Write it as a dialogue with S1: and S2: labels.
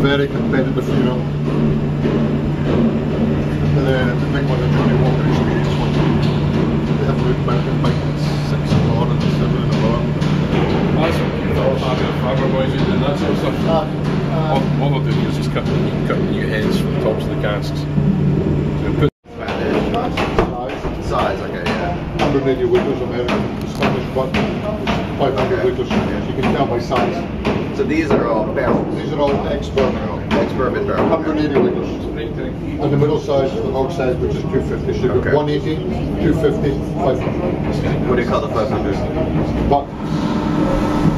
S1: very competitive, you know. And then the big one, the Johnny Walker Experience one. They have a look back at like 6 o'clock and 7 in the morning.
S2: That's what farmer boys using and that sort of stuff. All they're doing is just cutting new heads from the tops of the casks. So put
S3: Size, okay, yeah.
S1: 180 litres American, Scottish butt, 500 litres. You can tell by size.
S3: So these are all barrels.
S1: These are all ex-bourbon.
S3: Ex-bourbon barrels.
S1: 180 litres. And the middle size is the hog size, which is 250. So you've got 180, 250, 500.
S3: What do you call the 500?
S1: Buck.